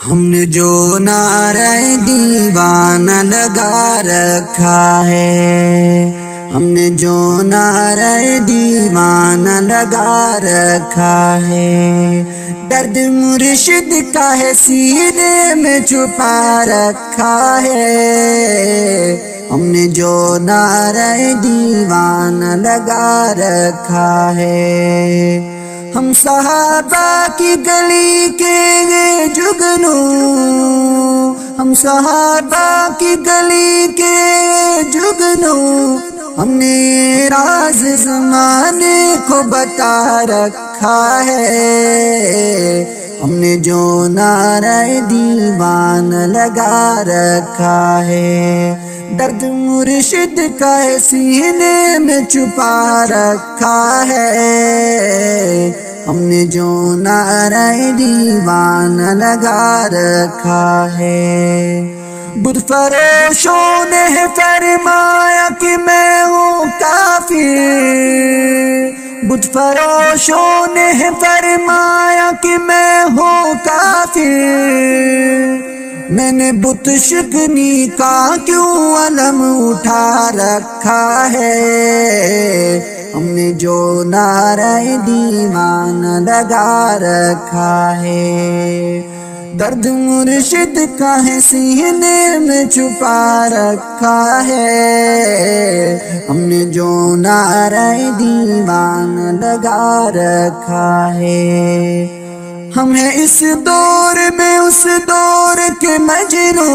ہم نے جو نعرہ دیوانہ لگا رکھا ہے، ہم نے جو نعرہ دیوانہ لگا رکھا ہے، درد مرشد کا ہے سینے میں چھپا رکھا ہے۔ ہم نے جو نعرہ دیوانہ لگا رکھا ہے، ہم صحابہ کی گلی کے جگنو، ہم صحابہ کی گلی کے جگنو، ہم نے راز زمانے کو بتا رکھا ہے۔ ہم نے جو نعرہ دیوانہ لگا رکھا ہے، درد مرشد کا سینے میں چھپا رکھا ہے۔ ہم نے جو نعرہ دیوانہ لگا رکھا ہے، بت فروشوں نے فرمایا کہ میں ہوں کافر، بت فروشوں نے فرمایا کہ میں ہوں کافر، میں نے بت شکنی کا کیوں علم اٹھا رکھا ہے۔ ہم نے جو نعرہ دیوانہ لگا رکھا ہے، درد مرشد کا ہے سینے میں چھپا رکھا ہے۔ ہم نے جو نعرہ دیوانہ لگا رکھا ہے، ہم ہیں اس دور میں اس دور کے مجنوں،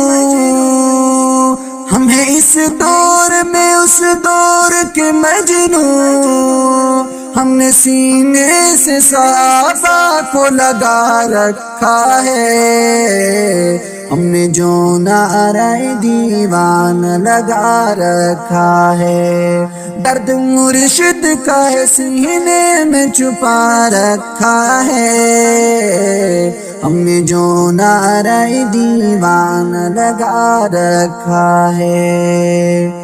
ہم ہیں اس دور میں اس دور کے مجنوں، ہم نے سینے سے صحابہ کو لگا رکھا ہے۔ ہم نے جو نعرہ دیوانہ لگا رکھا ہے، درد مرشد کا سینے میں چھپا رکھا ہے۔ ہم نے جو نعرہ دیوانہ لگا رکھا ہے۔